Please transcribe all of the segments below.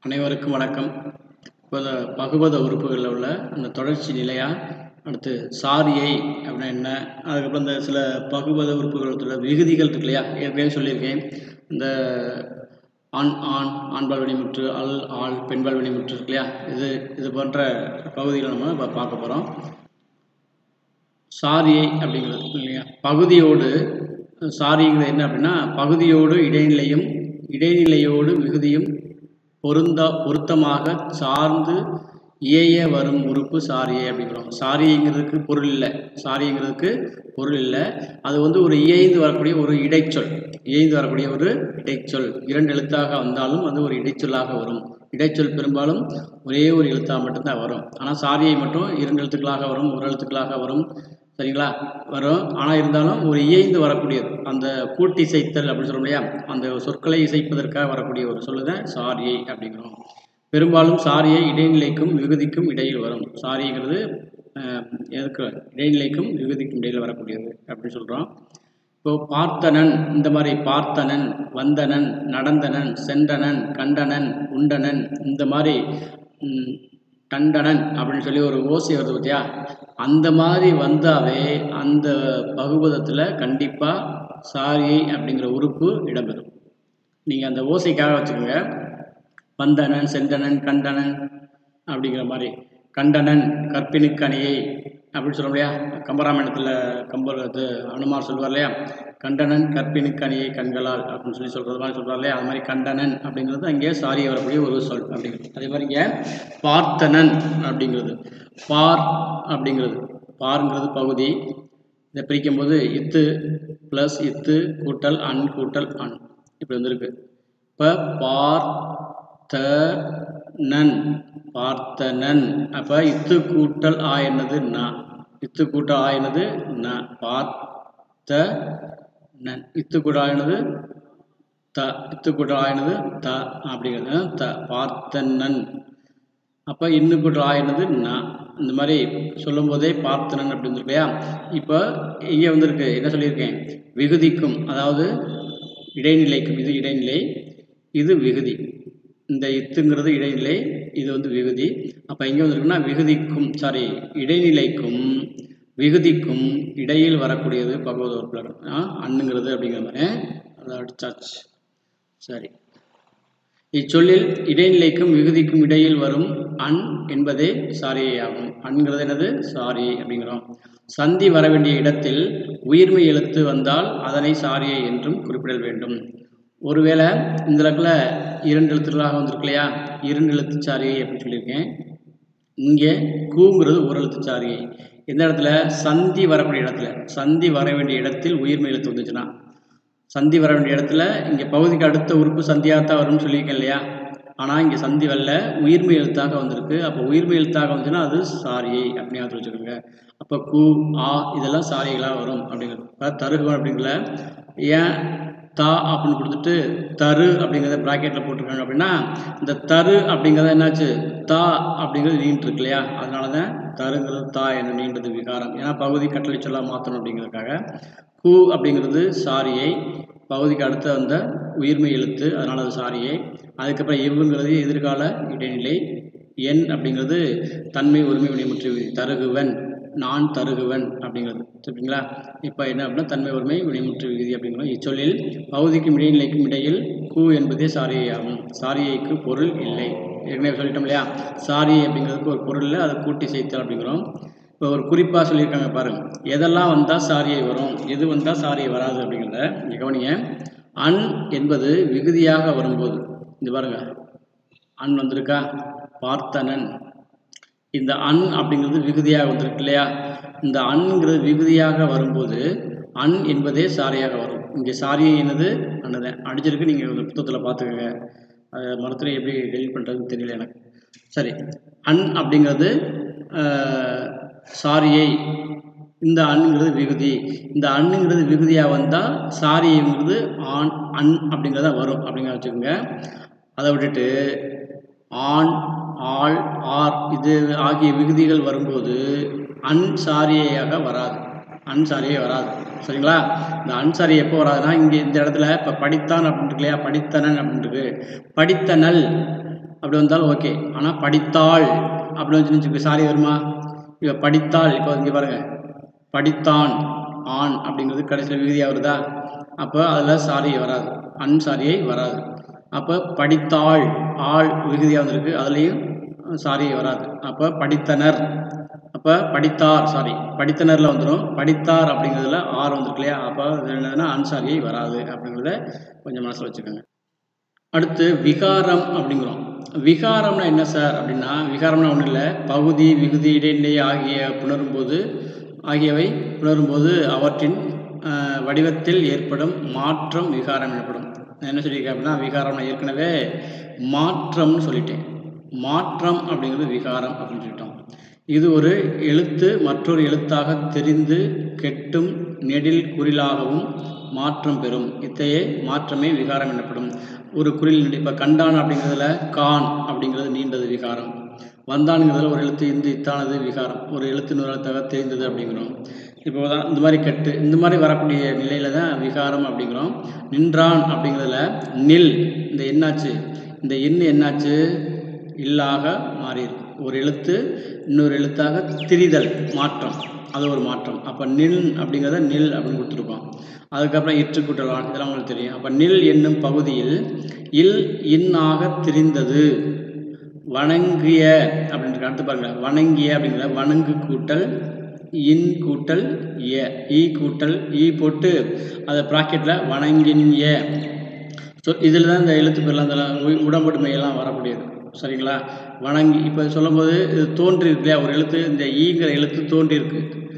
அனைவருக்கும் வணக்கம். இப்போ பகுபத உறுப்புகளில் உள்ள அந்த தொடர்ச்சி நிலையா, அடுத்து சாரியை அப்படின்னா என்ன, அதுக்கப்புறம் இந்த சில பகுபத உறுப்புகளுள்ள விகுதிகள் இருக்கு இல்லையா, ஏற்கனவே சொல்லியிருக்கேன். இந்த ஆண்பால் வினைமுற்று, ஆள் பெண்பால் வினைமுற்று இருக்கு இல்லையா, இது போன்ற பகுதிகளை நம்ம இப்போ பார்க்க போகிறோம். சாரியை அப்படிங்கிறது இல்லையா, பகுதியோடு சாரிங்கிறது என்ன அப்படின்னா, பகுதியோடு இடைநிலையோடு விகுதியும் பொருத்தமாக சார்ந்து ஏய வரும் உறுப்பு சாரியை அப்படிங்கிறோம். சாரிங்கிறதுக்கு பொருள் இல்லை. அது ஒரு இயைந்து வரக்கூடிய ஒரு இடைச்சொல். இரண்டு எழுத்தாக வந்தாலும் அது ஒரு இடைச்சொல்லாக வரும். இடைச்சொல் பெரும்பாலும் ஒரே ஒரு எழுத்தாக மட்டும்தான் வரும். ஆனால் சாரியை மட்டும் இரண்டு எழுத்துக்களாக வரும், ஒரு எழுத்துக்களாக வரும். சரிங்களா, வரும். ஆனால் இருந்தாலும் ஒரு இயைந்து வரக்கூடியது, அந்த கூட்டி இசைத்தல் அப்படின்னு சொல்ல முடியா, அந்த சொற்களை இசைப்பதற்காக வரக்கூடிய ஒரு சொல்லுதான் சாரியை அப்படிங்கிறோம். பெரும்பாலும் சாரியை இடைநிலைக்கும் விகுதிக்கும் இடையில் வரும். சாரிங்கிறது இடைநிலைக்கும் விகுதிக்கும் இடையில் வரக்கூடியது அப்படின்னு சொல்கிறோம். இப்போ பார்த்தனன், இந்த மாதிரி பார்த்தனன், வந்தனன், நடந்தனன், சென்றனன், கண்டனன், உண்டனன், இந்த மாதிரி கண்டனன் அப்படின்னு சொல்லி ஒரு ஓசை வருது பார்த்தியா, அந்த மாதிரி வந்தாவே அந்த பகுபதத்தில் கண்டிப்பாக சாரியை அப்படிங்கிற உறுப்பு இடம்பெறும். நீங்கள் அந்த ஓசைக்காக வச்சுக்கோங்க. வந்தனன், சென்றனன், கண்டனன் அப்படிங்கிற மாதிரி. கண்டனன் கற்பினுக்கணியை அப்படின்னு சொல்ல முடியா, கம்பராமாயணத்தில் அனுமார் சொல்வார் இல்லையா, கண்டனன் கற்பினுக்கணியை கண்களால் அப்படின்னு சொல்கிறது மாதிரி சொல்கிறார் இல்லையா, அது மாதிரி கண்டனன் அப்படிங்கிறது அங்கே சாரியை வரக்கூடிய ஒரு சொல் அப்படிங்கிறது. அதே மாதிரி இங்கே பார்த்தனன் அப்படிங்கிறது, பார்ங்கிறது பகுதி. இதை பிரிக்கும்போது இத்து ப்ளஸ் இத்து கூட்டல் அன் இப்படி வந்திருக்கு. இப்போ பார்த்தனன், அப்போ இத்து கூட்டல் ஆ என்னது ந, பார்த்தனன். இத்து கூட்டல் ஆயினது த அப்படிங்கிறது த, பார்த்தனன். அப்போ இன்னும் கூட்டல் ஆயினது ந. இந்த மாதிரி சொல்லும் போதே பார்த்தனன் அப்படின்னு இல்லையா. இப்போ இங்கே வந்திருக்கு, என்ன சொல்லியிருக்கேன், விகுதிக்கும், அதாவது இடைநிலைக்கும், இது இடைநிலை, இது விகுதி. இந்த இத்துங்கிறது இடைநிலை, இது விகுதி. அப்போ இங்கே வந்துருக்குன்னா இடைநிலைக்கும் விகுதிக்கும் இடையில் வரக்கூடியது பகுபத உறுப்புகள் அண்ணுங்கிறது அப்படிங்கிற மாதிரி அதை அடிச்சாச்சு. சரி, இச்சொல்லில் இடைநிலைக்கும் விகுதிக்கும் இடையில் வரும் அன் என்பதே சாரியை ஆகும். அண்கிறது என்னது, சாரியை அப்படிங்கிறோம். சந்தி வர வேண்டிய இடத்தில் உயிர்மை எழுத்து வந்தால் அதனை சாரியை என்றும் குறிப்பிடல் வேண்டும். ஒருவேளை இந்த இடத்துல இரண்டு எழுத்துக்களாக வந்திருக்கு இல்லையா, இரண்டு எழுத்து சாரியை அப்படின்னு சொல்லியிருக்கேன். இங்கே கூங்கிறது ஒரு எழுத்து சாரியை. எந்த இடத்துல, சந்தி வர வேண்டிய இடத்தில் உயிர்மை எழுத்து வந்துச்சுன்னா, சந்தி வர வேண்டிய இடத்துல இங்கே பகுதிக்கு அடுத்த உறுப்பு சந்தியாகத்தான் வரும்னு சொல்லியிருக்கேன் இல்லையா. ஆனால் இங்கே சந்தி வரல, உயிர்மை எழுத்தாக வந்திருக்கு. அப்போ உயிர்மை எழுத்தாக வந்துச்சுன்னா அது சாரியை அப்படின்னு வச்சுக்கோங்க. அப்போ கூ, ஆ இதெல்லாம் சாரிகளாக வரும் அப்படிங்கிறது. தருகுவன் அப்படிங்கல ஏன் தா அப்படின்னு கொடுத்துட்டு தரு அப்படிங்கிறத ப்ராக்கெட்டில் போட்டிருக்காங்க அப்படின்னா, இந்த தரு அப்படிங்கிறத என்னாச்சு, தா அப்படிங்கிறது நீண்டு இருக்கு இல்லையா, அதனால தான் தருங்கிறது தா என்ன நீண்டது விகாரம். ஏன்னா பகுதி கட்டளை சொல்ல மாற்றணும் அப்படிங்கிறதுக்காக. கூ அப்படிங்கிறது சாரியை, பகுதிக்கு அடுத்த வந்த உயிர்மை எழுத்து, அதனால அது சாரியை. அதுக்கப்புறம் இவ்வுங்கிறது எதிர்கால இடைநிலை. என் அப்படிங்கிறது தன்மை ஒருமை வினைமுற்று விகுதி. தருகுவன், நான் தருகுவன் அப்படிங்கிறது. சரிங்களா. இப்போ என்ன அப்படின்னா தன்மை ஒருமை வினைமுற்று விகுதி அப்படிங்கிறோம். இச்சொல்லில் பகுதிக்கும் இடைநிலைக்கும் இடையில் கூ என்பதே சாரியை ஆகும். சாரியைக்கு பொருள் இல்லை. ஏற்கனவே சொல்லிட்டோம் இல்லையா, சாரியை அப்படிங்கிறதுக்கு ஒரு பொருள் இல்லை, அதை கூட்டி சேர்த்தல் அப்படிங்கிறோம். இப்போ ஒரு குறிப்பாக சொல்லியிருக்காங்க பாருங்க, எதெல்லாம் வந்தால் சாரியை வரும், எது வந்தால் சாரியை வராது அப்படிங்கிறத இங்கே கவனிங்க. அன் என்பது விகுதியாக வரும்போது, இந்த பாருங்க அன் வந்திருக்கா, பார்த்தனன், இந்த அன் அப்படிங்கிறது விகுதியாக வந்திருக்கு இல்லையா. இந்த அன்ங்கிறது விகுதியாக வரும்போது அன் என்பதே சாரியாக வரும். இங்கே சாரியை என்னது அன்னதான் அடிச்சிருக்கு, நீங்கள் புத்தகத்தில் பார்த்துக்கோங்க. மரத்தில் எப்படி டெலிட் பண்ணுறதுன்னு தெரியல எனக்கு. சரி, அன் அப்படிங்கிறது சாரியை, இந்த அண்ணுங்கிறது விகுதி. இந்த அண்ணுங்கிறது விகுதியாக வந்தால் சாரிங்கிறது அன் அப்படிங்கிறத வரும் அப்படிங்கிற வச்சுக்கோங்க. அதை விட்டுட்டு ஆண், ஆள், ஆர் இது ஆகிய விகுதிகள் வரும்போது அன் சாரியாக வராது. சரிங்களா. இந்த அன்சாரி எப்போ வராதுன்னா, இங்கே இந்த இடத்துல இப்போ படித்தான் அப்படின்ட்டு இல்லையா, படித்தனன் அப்படின்ட்டு, படித்தனல் அப்படி வந்தாலும் ஓகே. ஆனால் படித்தாள் அப்படின்னு வந்து சாரி வருமா? இப்போ படித்தாள், இப்போ இங்கே பாருங்கள், படித்தான் ஆண் அப்படிங்கிறது கடைசியில் விகுதியாக வருதா? அப்போ அதில் சாரியை வராது, அன்சாரியை வராது. அப்போ படித்தாள் ஆள் விகுதியாக வந்திருக்கு, அதுலேயும் சாரியை வராது. அப்போ படித்தனர், அப்போ படித்தார் சாரி படித்தனரில் வந்துடும். படித்தார் அப்படிங்கிறதுல ஆர் வந்துருக்கு இல்லையா? அப்போ என்னதுன்னா அன்சாரியை வராது அப்படிங்கிறத கொஞ்சம் மனசில் வச்சுக்கோங்க. அடுத்து விகாரம் அப்படிங்கிறோம். விகாரம்னா என்ன சார் அப்படின்னா, விகாரம்னா ஒன்றும் இல்லை, பகுதி விகுதி இடைநிலை ஆகியவை புணரும்போது அவற்றின் வடிவத்தில் ஏற்படும் மாற்றம் விகாரம் எனப்படும். நான் என்ன சொல்லியிருக்கேன் அப்படின்னா, விகாரம் நான் ஏற்கனவே மாற்றம்னு சொல்லிட்டேன். மாற்றம் அப்படிங்கிறது விகாரம் அப்படின்னு சொல்லிட்டோம். இது ஒரு எழுத்து மற்றொரு எழுத்தாக தெரிந்து கெட்டும் நெடில் குறிலாகவும் மாற்றம் பெறும். இத்தையே மாற்றமே விகாரம் எனப்படும். ஒரு குறில் இப்போ கண்டான் அப்படிங்கிறதுல கான் அப்படிங்கிறது நீண்டது விகாரம். வந்தானுங்கிறதுல ஒரு எழுத்து இந்த இத்தானது விகாரம். ஒரு எழுத்து இன்னொரு எழுத்தாக தெரிந்தது அப்படிங்கிறோம். இப்போ தான் இந்த மாதிரி கெட்டு இந்த மாதிரி வரக்கூடிய நிலையில தான் விகாரம் அப்படிங்கிறோம். நின்றான் அப்படிங்கிறதுல நில், இந்த என்னாச்சு, இந்த என்னாச்சு இல்லாக மாறியிருக்கு. ஒரு எழுத்து இன்னொரு எழுத்தாக திரிதல் மாற்றம், அது ஒரு மாற்றம். அப்போ நில் அப்படிங்கிறத நில் அப்படின்னு கொடுத்துருக்கோம். அதுக்கப்புறம் இற்று கூட்டலான், இதெல்லாம் உங்களுக்கு தெரியும். அப்போ நில் என்னும் பகுதியில் இல் இன்னாக திரிந்தது. வணங்கிய அப்படின்ற அடுத்து பாருங்க, வணங்கிய அப்படிங்கிற வணங்கு கூட்டல் இன் கூட்டல் ஈ கூட்டல் ஈ போட்டு அதை ப்ராக்கெட்டில் வணங்கிய. ஸோ இதில் தான் இந்த எழுத்து பேர்லாம் இதெல்லாம் உடம்படுமையெல்லாம் வரக்கூடியது. சரிங்களா? வணங்கி இப்போ சொல்லும்போது இது தோன்றிருக்கு இல்லையா, ஒரு எழுத்து இந்த ஈங்கிற எழுத்து தோன்றிருக்கு.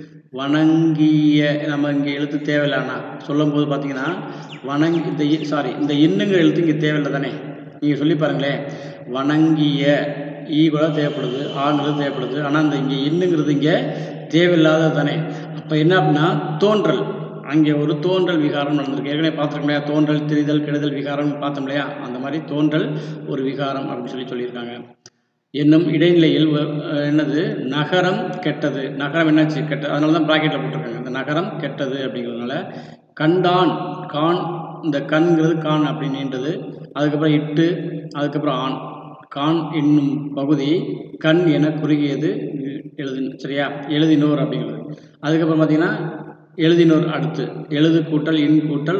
வணங்கிய நம்ம இங்கே எழுத்து தேவையில்லைண்ணா சொல்லும்போது பார்த்தீங்கன்னா வணங்கி இந்த இன்னுங்கிற எழுத்து இங்கே தேவையில்லை தானே? நீங்கள் சொல்லி பாருங்களேன், வணங்கிய ஈ கூட தேவைப்படுது, ஆங்கிறது தேவைப்படுது, ஆனால் இந்த இங்கே இன்னுங்கிறது இங்கே தேவையில்லாத தானே? அப்போ என்ன அப்படின்னா தோன்றல், அங்கே ஒரு தோன்றல் விகாரம் நடந்திருக்கு. ஏற்கனவே பார்த்துருக்கோம் இல்லையா, தோன்றல் திரிதல் கெடுதல் விகாரம் பார்த்தோம் இல்லையா? அந்த மாதிரி தோன்றல் ஒரு விகாரம் அப்படின்னு சொல்லியிருக்காங்க. என்னும் இடைநிலையில் என்னது நகரம் கெட்டது. நகரம் என்னாச்சு கெட்டது, அதனால தான் ப்ராக்கெட்டில் போட்டிருக்காங்க. இந்த நகரம் கெட்டது அப்படிங்கிறதுனால கண்டான் கான், இந்த கண்கிறது கான் அப்படின்றது, அதுக்கப்புறம் இட்டு, அதுக்கப்புறம் ஆண், கான் என்னும் பகுதி கண் என குறுகியது சரியா? எழுதினோர் அப்படிங்கிறது. அதுக்கப்புறம் பார்த்தீங்கன்னா எழுதினோர் அடுத்து எழுது கூட்டல் இன் கூட்டல்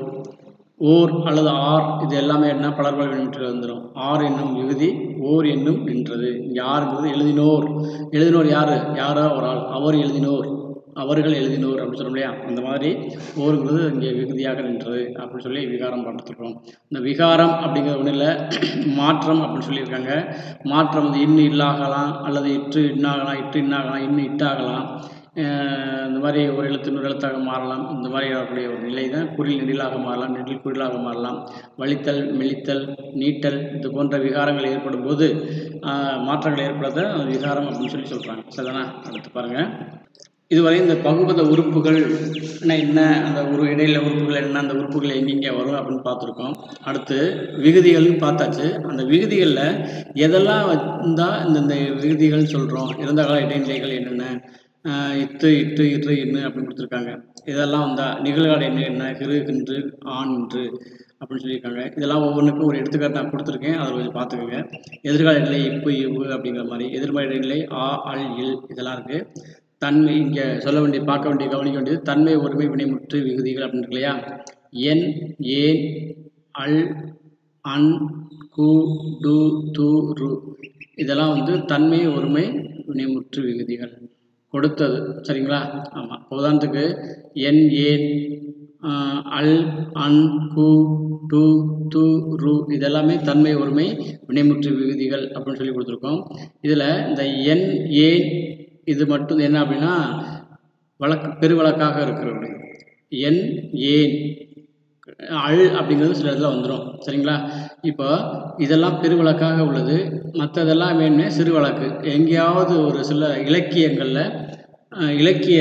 ஓர் அல்லது ஆர், இது எல்லாமே என்ன பலர்பால் வினைமுற்று வந்துடும். ஆர் என்னும் விகுதி ஓர் என்னும் நின்றது. இங்கே ஆறுங்கிறது எழுதினோர். எழுதினோர் யாரோ ஒரு ஆள், அவர் எழுதினோர், அவர்கள் எழுதினோர் அப்படின்னு சொல்ல முடியா? அந்த மாதிரி ஓருங்கிறது இங்கே விகுதியாக நின்றது அப்படின்னு சொல்லி விகாரம் பார்த்துருக்கோம். இந்த விகாரம் அப்படிங்கிறது ஒன்றும் இல்லை, மாற்றம் அப்படின்னு சொல்லியிருக்காங்க. மாற்றம் வந்து இன்னு இல்லாகலாம், அல்லது இற்று இன்னாகலாம், இட்டு இன்னாகலாம், இன்னு இட்டாகலாம். இந்த மாதிரி ஒரு எழுத்து இன்னொரு எழுத்தாக மாறலாம். இந்த மாதிரி வரக்கூடிய ஒரு நிலை தான் குறில் நெடிலாக மாறலாம், நெடில் குறிலாக மாறலாம். வலித்தல் மெலித்தல் நீட்டல் இது போன்ற விகாரங்கள் ஏற்படும் போது மாற்றங்கள் ஏற்படுறத விகாரம் அப்படின்னு சொல்கிறாங்க. சரிதானா? அடுத்து பாருங்கள். இதுவரை இந்த பகுபத உறுப்புகள் என்ன, அந்த ஒரு இடையில உறுப்புகள் என்ன, அந்த உறுப்புகள் எங்கெங்கே வரும் அப்படின்னு பார்த்துருக்கோம். அடுத்து விகுதிகள்னு பார்த்தாச்சு. அந்த விகுதிகளில் எதெல்லாம் வந்தால் இந்த விகுதிகள் சொல்கிறோம், இறந்த கால இடைநிலைகள் என்னென்ன, இட்டு இட்டு இற்று இன்னு அப்படின்னு கொடுத்துருக்காங்க. இதெல்லாம் வந்தால் நிகழ்கால என்ன கிரு கின்று ஆண் இன்று அப்படின்னு சொல்லியிருக்காங்க. இதெல்லாம் ஒவ்வொன்றுக்கும் ஒரு எடுத்துக்காட்டு நான் கொடுத்துருக்கேன், அதை கொஞ்சம் பார்த்துக்கோங்க. எதிர்கால நிலை இப்பு இவ்வு அப்படிங்கிற மாதிரி, எதிர்மறை இடைநிலை ஆ அல் இல் இதெல்லாம் இருக்குது. தன்மை இங்கே சொல்ல வேண்டிய பார்க்க வேண்டிய கவனிக்க வேண்டியது தன்மை ஒருமை வினைமுற்று விகுதிகள் அப்படின்னு இருக்கு இல்லையா? என் ஏன் அல் அன் கு டு து ரு இதெல்லாம் வந்து தன்மை ஒருமை வினைமுற்று விகுதிகள் கொடுத்தது. சரிங்களா? ஆமாம். உதாரணத்துக்கு என் ஏன் அல் அன் கு டு து ரு இதெல்லாமே தன்மை ஒருமை வினைமுற்று விகுதிகள் அப்படின்னு சொல்லி கொடுத்துருக்கோம். இதில் இந்த என் ஏன் இது மட்டும் என்ன அப்படின்னா பெருவழக்காக இருக்கிறது. என் ஏன் அல் அப்படிங்கிறது சில இதில் வந்துடும். சரிங்களா? இப்போ இதெல்லாம் பெருவழக்காக உள்ளது, மற்றதெல்லாம் வேணுமே சிறு வழக்கு. எங்கேயாவது ஒரு சில இலக்கியங்களில் இலக்கிய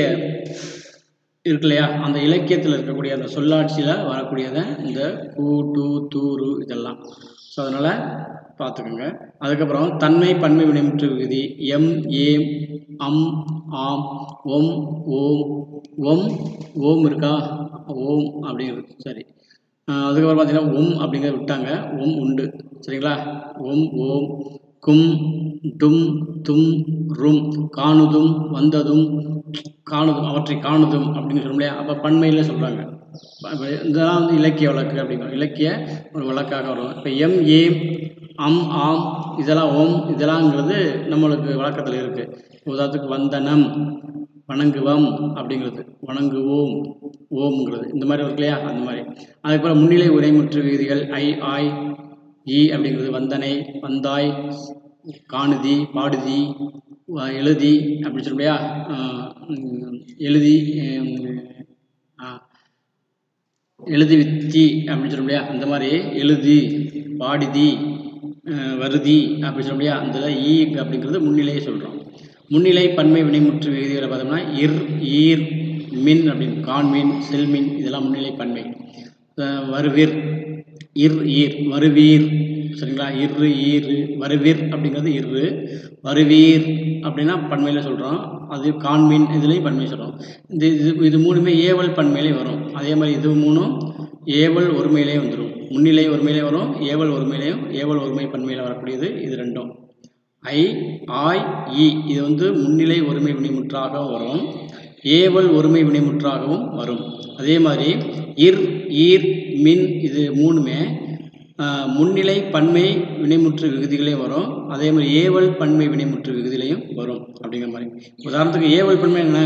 இருக்கு இல்லையா, அந்த இலக்கியத்தில் இருக்கக்கூடிய அந்த சொல்லாட்சியில் வரக்கூடியதை இந்த கூ டு தூரு இதெல்லாம். ஸோ அதனால் பார்த்துக்கோங்க. அதுக்கப்புறம் தன்மை பன்மை வினைமுற்று விகுதி எம் ஏம் அம் ஆம் ஒம் ஓம் இருக்கா, ஓம் அப்படிங்கிறது. சரி, அதுக்கப்புறம் பார்த்தீங்கன்னா ஒம் அப்படிங்கிறத விட்டாங்க. ஒம் உண்டு. சரிங்களா? ஒம், ஓம், கும், டும், தும், ரும், காணுதும், வந்ததும், காணுதும், அவற்றை காணுதும் அப்படின்னு சொல்ல முடியாது. அப்போ பன்மையில் சொல்கிறாங்க. இதெல்லாம் வந்து இலக்கிய வழக்கு அப்படிங்கிறோம். இலக்கிய ஒரு வழக்காக வரும். இப்போ எம், ஏம், அம், ஆம், இதெல்லாம் ஓம், இதெல்லாம்ங்கிறது நம்மளுக்கு வழக்கத்தில் இருக்குது. உதாரணத்துக்கு வந்தனம், வணங்குவம் அப்படிங்கிறது, வணங்குவோம், ஓம்ங்கிறது, இந்த மாதிரி இருக்கு இல்லையா? அந்த மாதிரி. அதுக்கப்புறம் முன்னிலை உரைமுற்று விகுதிகள் ஐ, ஆய், ஈ அப்படிங்கிறது வந்தனை, வந்தாய், காணுதி, பாடுதி, எழுதி அப்படின்னு சொல்ல முடியா? எழுதி, எழுதி வித்தி அப்படின்னு சொல்ல முடியா? அந்த மாதிரி எழுதி, பாடிதி, வருதி அப்படின்னு சொல்ல முடியா? அந்த ஈ அப்படிங்கிறது முன்னிலையை சொல்கிறோம். முன்னிலை பன்மை வினைமுற்று விகுதிகளை பார்த்தோம்னா இர், ஈர், மின் அப்படின்னு, கான்மின், செல்மின், இதெல்லாம் முன்னிலை பன்மை. வருவீர், இர், ஈர், வருவீர். சரிங்களா? இரு, ஈரு, வருவீர் அப்படிங்கிறது இரு. வருவீர் அப்படின்னா பன்மையில் சொல்கிறோம். அது கான்மின், இதுலேயும் பன்மை சொல்கிறோம். இது மூணுமே ஏவல் பன்மையிலையும் வரும். அதே மாதிரி இது மூணும் ஏவல் ஒருமையிலே வந்துடும். முன்னிலை ஒருமையிலே வரும், ஏவல் ஒருமையிலையும், ஏவல் ஒருமை பன்மையில் வரக்கூடியது இது ரெண்டும். ஐ, ஆய், ஈ இது வந்து முன்னிலை ஒருமை வினைமுற்றாகவும் வரும், ஏவல் ஒருமை வினைமுற்றாகவும் வரும். அதே மாதிரி இர், ஈர், மின் இது மூணுமே முன்னிலை பன்மை வினைமுற்று விகுதிகளையும் வரும். அதே மாதிரி ஏவல் பன்மை வினைமுற்று விகுதியிலையும் வரும் அப்படிங்கிற மாதிரி. உதாரணத்துக்கு ஏவல் பன்மை என்ன?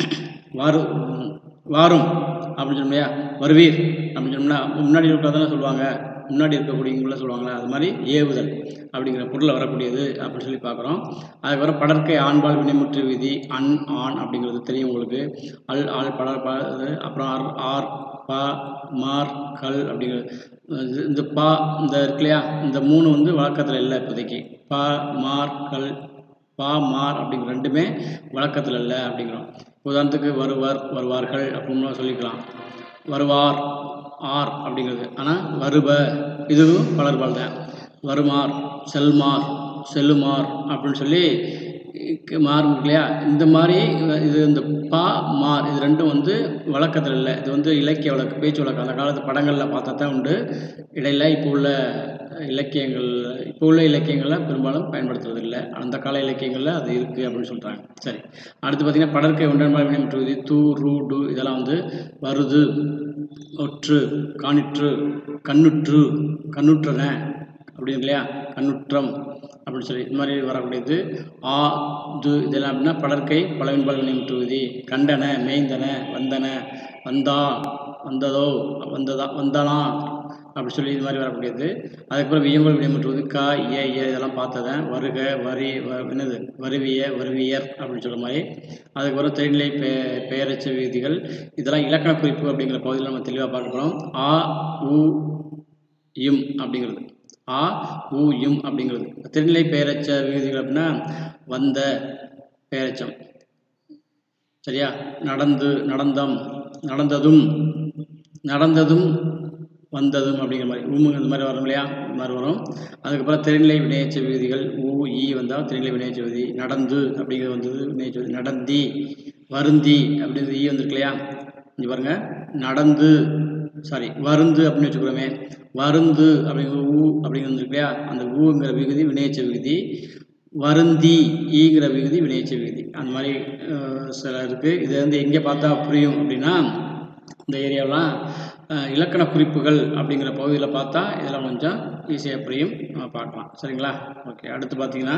வாரும் அப்படின்னு சொன்னியா? வருவீர் அப்படின்னு சொன்னோம்னா முன்னாடி இருக்கிறதானே சொல்லுவாங்க, முன்னாடி இருக்கக்கூடியவங்கள சொல்லுவாங்களே, அது மாதிரி ஏவுதல் அப்படிங்கிற பொருளில் வரக்கூடியது அப்படின்னு சொல்லி பார்க்குறோம். அதுக்கப்புறம் படற்கை ஆண்பால் வினைமுற்று விதி அன், ஆண் அப்படிங்கிறது தெரியும் உங்களுக்கு. அல், ஆள், படர், அப்புறம் ஆர், பா, மார், கல் அப்படிங்கிறது. இந்த பா, இந்த இருக்கு இல்லையா? இந்த மூணு வந்து வழக்கத்தில் இல்லை இப்போதைக்கு. பா, மார், கல், பா, மார் அப்படிங்கிற ரெண்டுமே வழக்கத்தில் இல்லை அப்படிங்கிறோம். உதாரணத்துக்கு வருவர், வருவார்கள் அப்படின்னு சொல்லிக்கலாம். வருவார், ஆர் அப்படிங்கிறது. ஆனால் வருவ இதுவும் பலர்பால் தான். வருமார், செல்மார், செல்லுமார் அப்படின்னு சொல்லி மார் இல்லையா? இந்த மாதிரி இது இந்த பா, மார் இது ரெண்டும் வந்து வழக்கத்தில் இல்லை. இது வந்து இலக்கிய வழக்கு, பேச்சு வழக்கு. அந்த காலத்து படங்களில் பார்த்தா தான் உண்டு. இடையில இப்போ உள்ள இலக்கியங்களில் பெரும்பாலும் பயன்படுத்துறது இல்லை. அந்த கால இலக்கியங்களில் அது இருக்குது அப்படின்னு சொல்கிறாங்க. சரி, அடுத்து பார்த்திங்கன்னா படற்கை ஒன்றன்பால் வினைமுற்று விதி தூ, ரூ, டு இதெல்லாம் வந்து வருது, ஒற்று, காணிற்று, கண்ணுற்று, கண்ணுற்றன அப்படின்னு இல்லையா? கண்ணுற்றம் அப்படின்னு சொல்லி இந்த மாதிரி வரக்கூடியது. ஆ, து இதெல்லாம் அப்படின்னா படற்கை பலவின்பால் வினைமுற்று விதி. கண்டன, மேய்ந்தன, வந்தன, வந்தா, வந்ததோ, வந்ததா, வந்தலாம் அப்படி சொல்லி இது மாதிரி வரக்கூடியது. அதுக்கப்புறம் வியம்பல் வினைமுற்று விதி கா, ஏ, இதெல்லாம் பார்த்ததேன். வருக, வரி, என்னது வருவிய, வருவியர் அப்படின்னு சொல்கிற மாதிரி. அதுக்கப்புறம் திரைநிலை பெயரச்ச விதிகள் இதெல்லாம் இலக்கண குறிப்பு அப்படிங்கிற பகுதியில் நம்ம தெளிவாக பார்க்குறோம். ஆ, உ, இம் அப்படிங்கிறது. ஆ, உ, இம் அப்படிங்கிறது திரைநிலை பெயரச்ச விகுதிகள் அப்படின்னா வந்த பெயரச்சம். சரியா? நடந்து, நடந்தம், நடந்ததும், நடந்ததும், வந்ததும் அப்படிங்கிற மாதிரி. இந்த மாதிரி வரும் இல்லையா? இந்த மாதிரி வரும். அதுக்கப்புறம் திரைநிலை வினையச்ச விகுதிகள் ஊ, ஈ வந்தால் திரைநிலை வினையச்ச விகுதி. நடந்து அப்படிங்கிறது வந்தது வினையச்ச விகுதி. நடந்தி, வருந்தி அப்படிங்கிறது ஈ வந்துருக்கு இல்லையா? இங்கே பாருங்க, நடந்து, சாரி வருந்து அப்படின்னு வச்சுக்கிறோமே, வருந்து அப்படிங்கிற ஊ அப்படிங்கிறது வந்துருக்கு இல்லையா? அந்த ஊங்கிற விகுதி வினையச்ச விகுதி. வருந்தி ஈங்கிற விகுதி வினையச்ச விகுதி. அந்த மாதிரி சில இருக்குது. இதை வந்து எங்கே பார்த்தா புரியும் அப்படின்னா இந்த ஏரியாவெலாம் இலக்கண குறிப்புகள் அப்படிங்கிற பகுதியில் பார்த்தா இதெல்லாம் கொஞ்சம் ஈஸியாக புரியும், நம்ம பார்க்கலாம். சரிங்களா? ஓகே, அடுத்து பார்த்தீங்கன்னா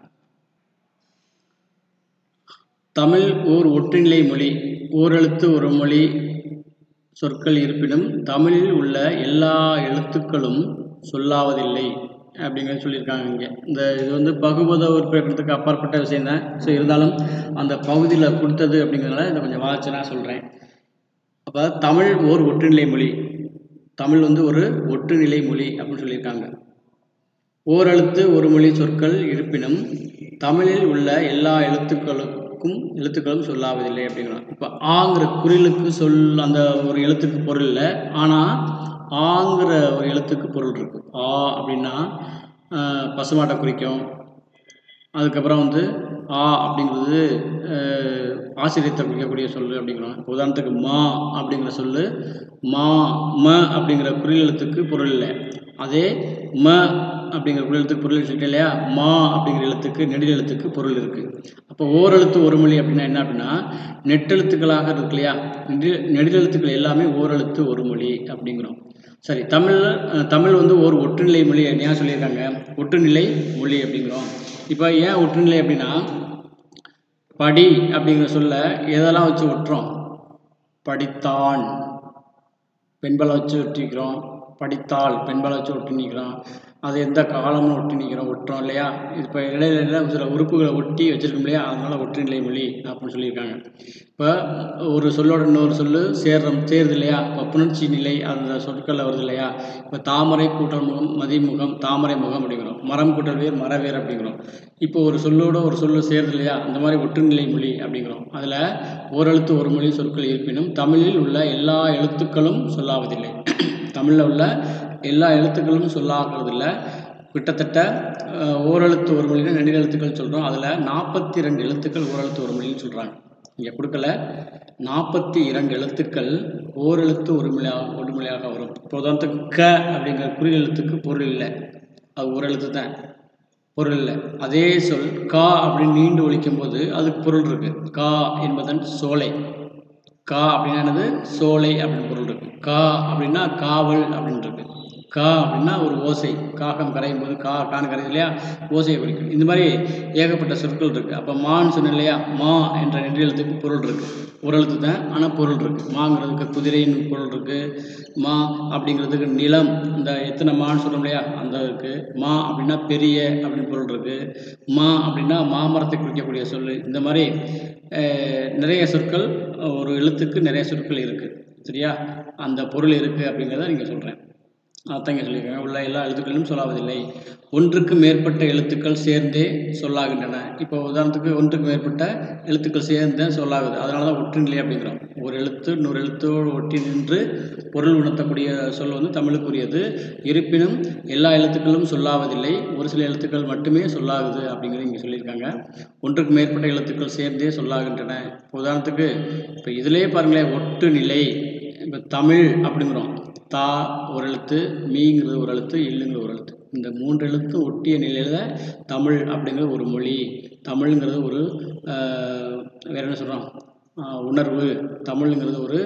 தமிழ் ஓர் ஒற்றுநிலை மொழி, ஓரெழுத்து ஒரு மொழி சொற்கள் இருப்பினும் தமிழில் உள்ள எல்லா எழுத்துக்களும் சொல்லாவதில்லை அப்படிங்கிறது சொல்லியிருக்காங்க இங்கே. இது வந்து பகுபத உறுப்பினத்துக்கு அப்பாற்பட்ட விஷயம் தான். ஸோ இருந்தாலும் அந்த பகுதியில் கொடுத்தது அப்படிங்கிறதுனால இதை கொஞ்சம் வாட்சி நான் சொல்கிறேன். அப்போ தமிழ் ஓர் ஒற்றுநிலை மொழி, தமிழ் வந்து ஒரு ஒற்றுநிலை மொழி அப்படின்னு சொல்லியிருக்காங்க. ஓரெழுத்து ஒரு மொழி சொற்கள் இருப்பினும் தமிழில் உள்ள எல்லா எழுத்துக்களும் சொல்லாவதில்லை அப்படிங்கிறோம். இப்போ ஆங்கிற குறிலுக்கு அந்த ஒரு எழுத்துக்கு பொருள் இல்லை, ஆனால் ஆங்கிற ஒரு எழுத்துக்கு பொருள் இருக்கு. ஆ அப்படின்னா பசுமாட்டை குறிக்கும். அதுக்கப்புறம் வந்து ஆ அப்படிங்கிறது ஆசிரியத்தை குறிக்கக்கூடிய சொல் அப்படிங்கிறோம். உதாரணத்துக்கு மா அப்படிங்கிற சொல் மா ம அப்படிங்கிற குறில் எழுத்துக்கு பொருள் இல்லை. அதே ம அப்படிங்கிற குறில் எழுத்துக்கு பொருள் சொல்லிட்டேன் இல்லையா, மா அப்படிங்கிற எழுத்துக்கு நெடில் எழுத்துக்கு பொருள் இருக்குது. அப்போ ஓரெழுத்து ஒரு மொழி அப்படின்னா என்ன அப்படின்னா, நெட்டெழுத்துக்களாக இருக்கு இல்லையா, நெடில் எழுத்துக்கள் எல்லாமே ஓரெழுத்து ஒரு மொழி அப்படிங்கிறோம். சரி, தமிழ் வந்து ஒரு ஒற்றுநிலை மொழி ஏன் சொல்லியிருக்காங்க, ஒற்றுநிலை மொழி அப்படிங்கிறோம். இப்போ ஏன் ஒற்றுநிலை அப்படின்னா, படி அப்படிங்கிற சொல்ல எதெல்லாம் வச்சு ஒட்டுறோம், படித்தான் பெண்பாலை வச்சு ஒட்டிக்கிறோம், படித்தாள் பெண்பாலை வச்சு ஒட்டி நிற்கிறோம், அது எந்த காலம்னு ஒட்டி நிற்கிறோம் ஒட்டுறோம் இல்லையா. இப்போ இடையில சில உறுப்புகளை ஒட்டி வச்சுருக்கோம் இல்லையா, அதனால ஒற்றுநிலை மொழி அப்படின்னு சொல்லியிருக்காங்க. இப்போ ஒரு சொல்லோட இன்னொரு சொல்லு சேருது இல்லையா, இப்போ புணர்ச்சி நிலை அந்த சொற்களில் வருது இல்லையா. இப்போ தாமரை கூட்டல் முகம் மதிமுகம் தாமரை முகம் அப்படிங்கிறோம், மரம் கூட்டல் வேர் மரவேர் அப்படிங்கிறோம். இப்போ ஒரு சொல்லோட ஒரு சொல்லு சேருது இல்லையா, அந்த மாதிரி ஒற்றுநிலை மொழி அப்படிங்கிறோம். அதில் ஓரெழுத்து ஒரு மொழி சொற்கள் இருப்பினும் தமிழில் உள்ள எல்லா எழுத்துக்களும் சொல்லாவதில்லை. தமிழில் உள்ள எல்லா எழுத்துக்களும் சொல்லாகிறதில்லை. கிட்டத்தட்ட ஓரெழுத்து ஒரு மொழினா நெடில் எழுத்துக்கள் சொல்கிறோம். அதில் 42 எழுத்துக்கள் ஓரெழுத்து ஒரு மொழின்னு சொல்கிறாங்க. இங்கே கொடுக்கல, 42 எழுத்துக்கள் ஓரெழுத்து ஒரு மொழியாக வரும். இப்போ உதாரணத்துக்கு க அப்படிங்கிற குறில் எழுத்துக்கு பொருள் இல்லை, அது ஒரு எழுத்து தான், பொருள் இல்லை. அதே சொல் கா அப்படின்னு நீண்டு ஒழிக்கும் போது அதுக்கு பொருள் இருக்கு. கா என்பதன் சோலை, கா அப்படின்னா என்னது, சோலை அப்படின்னு பொருள் இருக்கு. கா அப்படின்னா காவல் அப்படின்னு இருக்கு. கா அப்படின்னா ஒரு ஓசை, காகம் கரையும் போது கான்னு கரையுது இல்லையா, ஓசையை குறிக்கும். இந்த மாதிரி ஏகப்பட்ட சொற்கள் இருக்குது. அப்போ மான்னு சொன்னேன் இல்லையா, மா என்ற நெடில் எழுத்துக்கு பொருள் இருக்குது, ஒரு எழுத்து தான் ஆனால் பொருள் இருக்குது. மாங்கிறதுக்கு குதிரைன்னு பொருள் இருக்குது, மா அப்படிங்கிறதுக்கு நிலம், இந்த எத்தனை மான்னு சொல்கிறோம் இல்லையா அந்த இருக்குது. மா அப்படின்னா பெரிய அப்படின்னு பொருள் இருக்குது. மா அப்படின்னா மாமரத்தை குறிக்கக்கூடிய சொல். இந்த மாதிரி நிறைய சொற்கள், ஒரு எழுத்துக்கு நிறைய சொற்கள் இருக்குது. சரியா, அந்த பொருள் இருக்குது அப்படிங்கிறத நீங்கள் சொல்கிறேன். அதான் இங்கே சொல்லியிருக்காங்க, உள்ள எல்லா எழுத்துக்களிலும் சொல்லாவதில்லை. ஒன்றுக்கு மேற்பட்ட எழுத்துக்கள் சேர்ந்தே சொல்லாகின்றன. இப்போ உதாரணத்துக்கு ஒன்றுக்கு மேற்பட்ட எழுத்துக்கள் சேர்ந்தே சொல்லாகுது, அதனால தான் ஒற்றுநிலை அப்படிங்கிறோம். ஒரு எழுத்து இன்னொரு எழுத்தோடு ஒட்டி நின்று பொருள் உணர்த்தக்கூடிய சொல் வந்து தமிழுக்குரியது. இருப்பினும் எல்லா எழுத்துக்களும் சொல்லாவதில்லை, ஒரு சில எழுத்துக்கள் மட்டுமே சொல்லாகுது அப்படிங்கிறது இங்கே சொல்லியிருக்காங்க. ஒன்றுக்கு மேற்பட்ட எழுத்துக்கள் சேர்ந்தே சொல்லாகின்றன. உதாரணத்துக்கு இப்போ இதிலே பாருங்களேன், ஒட்டுநிலை. இப்போ தமிழ் அப்படிங்கிறோம், தா ஒரு எழுத்து, மீங்கிறது ஒரு எழுத்து, இல்லுங்கிற ஒரு எழுத்து, இந்த 3 எழுத்து ஒட்டிய நிலையில் தமிழ் அப்படிங்கிற ஒரு மொழி. தமிழ்ங்கிறது ஒரு வேற என்ன சொல்கிறோம், உணர்வு. தமிழ்ங்கிறது ஒரு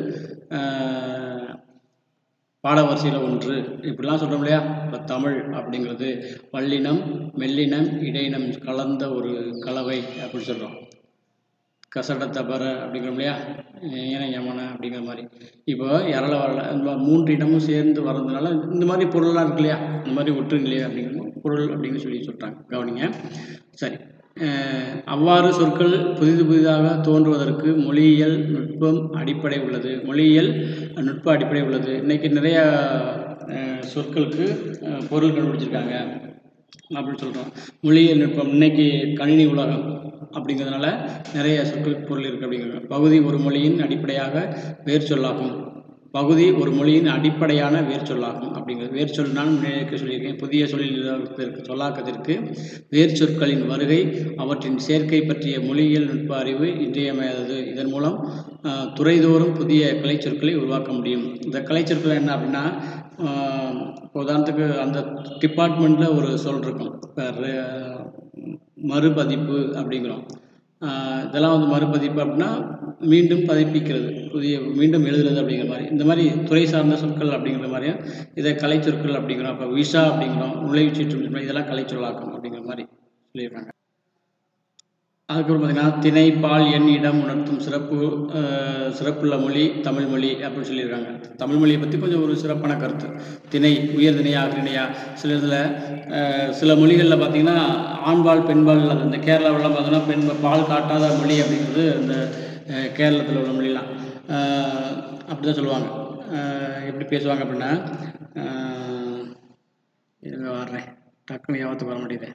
பாடவரிசையில் ஒன்று, இப்படிலாம் சொல்கிறோம் இல்லையா. இப்போ தமிழ் அப்படிங்கிறது வல்லினம் மெல்லினம் இடையினம் கலந்த ஒரு கலவை அப்படின்னு சொல்கிறோம். கசடத்தபர அப்படிங்கிற இல்லையா, ஏனையமான அப்படிங்கிற மாதிரி. இப்போ இரள வரல இந்த 3 இடமும் சேர்ந்து வர்றதுனால இந்த மாதிரி பொருள்லாம் இருக்கு இல்லையா, இந்த மாதிரி ஒற்றுநிலை அப்படிங்கிற பொருள் அப்படின்னு சொல்லி சொல்கிறாங்க. கவனிங்க. சரி, அவ்வாறு சொற்கள் புதிதாக தோன்றுவதற்கு மொழியியல் நுட்பம் அடிப்படை உள்ளது. மொழியியல் நுட்ப அடிப்படை உள்ளது. இன்றைக்கி நிறையா சொற்களுக்கு பொருள் கண்டுபிடிச்சிருக்காங்க அப்படின்னு சொல்கிறோம். மொழியியல் நுட்பம் இன்னைக்கு கணினி உலகம் அப்படிங்கிறதுனால நிறைய சொற்களுக்கு பொருள் இருக்குது அப்படிங்கிறாங்க. பகுதி ஒரு மொழியின் அடிப்படையாக வேர் சொல்லாகும். பகுதி ஒரு மொழியின் அடிப்படையான வேர் சொல்லாகும் அப்படிங்கிறது. வேர் சொல் நான் முன்னேற்க சொல்லியிருக்கேன். புதிய சொல்லாக்கத்திற்கு வேர் சொற்களின் வருகை, அவற்றின் சேர்க்கை பற்றிய மொழியியல் நுட்ப அறிவு இன்றியமையாதது. இதன் மூலம் துறைதோறும் புதிய கலைச்சொற்களை உருவாக்க முடியும். இந்த கலைச்சொற்கள் என்ன அப்படின்னா, உதாரணத்துக்கு அந்த டிபார்ட்மெண்ட்டில் ஒரு சொல் இருக்கும், மறுபதிப்பு அப்படிங்கிறோம். இதெல்லாம் வந்து மறுபதிப்பு அப்படின்னா மீண்டும் பதிப்பிக்கிறது, புதிய மீண்டும் எழுதுறது அப்படிங்கிற மாதிரி. இந்த மாதிரி துறை சார்ந்த சொற்கள் அப்படிங்கிற மாதிரியும் இதை கலைச்சொற்கள் அப்படிங்கிறோம். அப்போ விசா அப்படிங்கிறோம், நுழைவுச்சீட்டு, இதெல்லாம் கலைச்சொல்லாக்கும் அப்படிங்கிற மாதிரி சொல்லியிருக்காங்க. அதுக்கப்புறம் பார்த்திங்கன்னா திணை பால் எண் இடம் உணர்த்தும் சிறப்புள்ள மொழி தமிழ் மொழி அப்படின்னு சொல்லியிருக்காங்க. தமிழ் மொழியை பற்றி கொஞ்சம் ஒரு சிறப்பான கருத்து. திணை உயர்திணையா அக்ரிணையா, சில இதில் சில மொழிகளில் பார்த்திங்கன்னா ஆண்பால் பெண்பால், அது இந்த கேரளாவெல்லாம் பார்த்தோன்னா பால் காட்டாத மொழி அப்படிங்கிறது இந்த கேரளத்தில் உள்ள மொழிலாம் அப்படி தான் சொல்லுவாங்க. எப்படி பேசுவாங்க அப்படின்னா, இருங்க வர்றேன், டக்குன்னு ஞாபகத்துக்கு வர மாட்டேங்குது.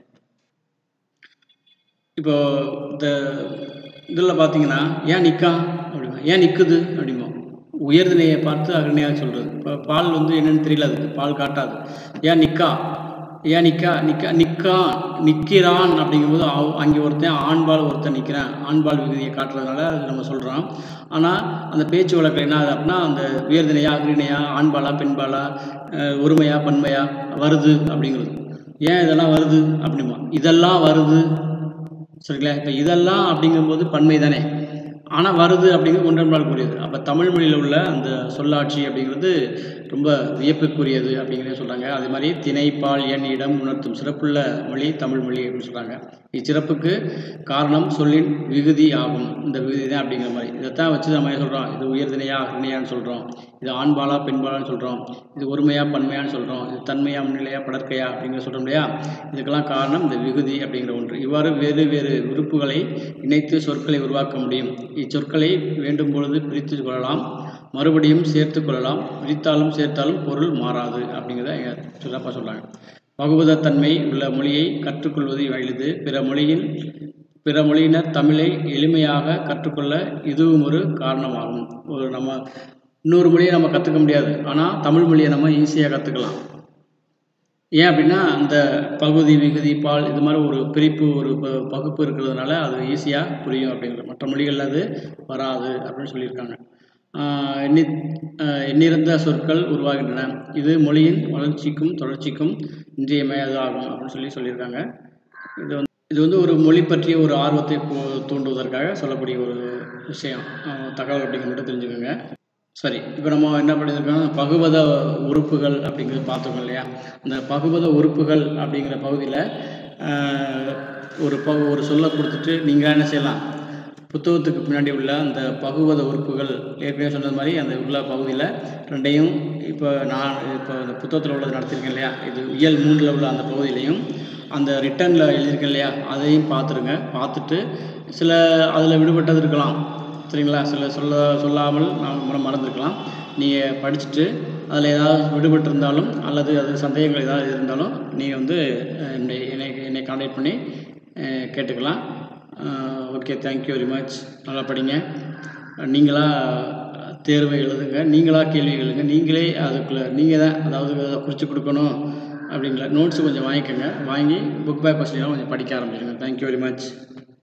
இப்போ இந்த இதில் பார்த்தீங்கன்னா ஏன் நிற்கா அப்படிமா, ஏன் நிற்குது அப்படிமா, உயர்திணையை பார்த்து அக்னியாக சொல்கிறது. இப்போ பால் வந்து என்னென்னு தெரியல, அதுக்கு பால் காட்டாது, ஏன் நிற்கா ஏன் நிற்கிறான் அப்படிங்கும்போது அங்கே ஒருத்தன் ஆண்பால் ஒருத்தன் நிற்கிறான், ஆண்பால் விகுதியை காட்டுறதுனால அது நம்ம சொல்கிறோம். ஆனால் அந்த பேச்சு வழக்கில் என்ன ஆகுது அப்படின்னா, அந்த உயர்திணையா அக்ரிணையா ஆண்பாலா பெண்பாலா ஒருமையா பன்மையா வருது அப்படிங்கிறது. ஏன் இதெல்லாம் வருது அப்படிமா, இதெல்லாம் வருது சரிங்களா. இப்போ இதெல்லாம் அப்படிங்கும்போது பன்மை தானே, ஆனால் வருது அப்படிங்கிறது ஒன்றன்பால் கூடியது. அப்போ தமிழ் மொழியில் உள்ள அந்த சொல்லாட்சி அப்படிங்கிறது ரொம்ப வியப்புக்குரியது அப்படிங்கிறத சொல்கிறாங்க. அதே மாதிரி திணை பால் எண் இடம் உணர்த்தும் சிறப்புள்ள மொழி தமிழ் மொழி அப்படின்னு சொல்கிறாங்க. இச்சிறப்புக்கு காரணம் சொல்லின் விகுதி ஆகும். இந்த விகுதி தான் அப்படிங்கிற மாதிரி இதைத்தான் வச்சு நம்ம என்ன சொல்கிறோம், இது உயர்திணையா அக்ரிணையான்னு சொல்கிறோம், இது ஆண்பாலா பெண்பாலான்னு சொல்கிறோம், இது ஒருமையா பன்மையான்னு சொல்கிறோம், இது தன்மையா முன்னிலையா படற்கையா அப்படிங்கிற சொல்கிறோம் இல்லையா. இதுக்கெல்லாம் காரணம் இந்த விகுதி அப்படிங்கிற ஒன்று. இவ்வாறு வேறு வேறு உறுப்புகளை இணைத்து சொற்களை உருவாக்க முடியும். இச்சொற்களை வேண்டும் பொழுது பிரித்து கொள்ளலாம், மறுபடியும் சேர்த்து கொள்ளலாம், பிரித்தாலும் சேர்த்தாலும் பொருள் மாறாது அப்படிங்கிறத சிறப்பாக சொல்கிறாங்க. பகுபதத்தன்மை உள்ள மொழியை கற்றுக்கொள்வது எளிது. பிற மொழியினர் தமிழை எளிமையாக கற்றுக்கொள்ள இதுவும் ஒரு காரணமாகும். நம்ம இன்னொரு மொழியை நம்ம கற்றுக்க முடியாது, ஆனால் தமிழ் மொழியை நம்ம ஈஸியாக கற்றுக்கலாம். ஏன் அப்படின்னா அந்த பகுதி விகுதி பால் இது மாதிரி ஒரு பிரிப்பு ஒரு பகுப்பு இருக்கிறதுனால அது ஈஸியாக புரியும் அப்படிங்கிறது. மற்ற மொழிகளில் அது வராது அப்படின்னு சொல்லியிருக்காங்க. எண்ணிறந்த சொற்கள் உருவாகின்றன. இது மொழியின் வளர்ச்சிக்கும் தொடர்ச்சிக்கும் இன்றியமையாததாகும் அப்படின்னு சொல்லியிருக்காங்க. இது வந்து ஒரு மொழி பற்றிய ஒரு ஆர்வத்தை தூண்டுவதற்காக சொல்லக்கூடிய ஒரு விஷயம், தகவல் அப்படிங்கிறத தெரிஞ்சுக்கோங்க. சரி, இப்போ நம்ம என்ன பண்ணியிருக்கோம், பகுபத உறுப்புகள் அப்படிங்கிறது பார்த்துக்கோங்க இல்லையா. அந்த பகுபத உறுப்புகள் அப்படிங்கிற பகுதியில் ஒரு சொல்லை கொடுத்துட்டு நீங்கள் என்ன செய்யலாம், புத்தகத்துக்கு பின்னாடி உள்ள அந்த பகுபத உறுப்புகள் ஏற்கனவே சொன்னது மாதிரி அந்த உள்ள பகுதியில் ரெண்டையும் இப்போ இந்த புத்தகத்தில் உள்ளது நடத்திருக்கேன் இல்லையா, இது இயல் 3 உள்ள அந்த பகுதியிலையும் அந்த ரிட்டனில் எழுதியிருக்கேன் இல்லையா, அதையும் பார்த்துருங்க. பார்த்துட்டு சில அதில் விடுபட்டது இருக்கலாம் சரிங்களா, சில சொல்லாமல் நாம் மறந்துருக்கலாம். நீங்கள் படிச்சுட்டு அதில் ஏதாவது விடுபட்டிருந்தாலும் அல்லது அது சந்தேகங்கள் ஏதாவது இருந்தாலும் நீங்கள் வந்து என்னை கான்டாக்ட் பண்ணி கேட்டுக்கலாம். Okay, thank you very much. நல்லா படிங்க, நீங்களாக தேர்வை எழுதுங்க, நீங்களாக கேள்வி எழுதுங்க, நீங்களே அதுக்குள்ளே நீங்கள் தான் அதாவது குறித்து கொடுக்கணும் அப்படிங்களா. நோட்ஸு கொஞ்சம் வாங்கிக்கோங்க, வாங்கி புக் பேக் கொஸ்டின்லாம் கொஞ்சம் படிக்க ஆரம்பிச்சுங்க. Thank you very much.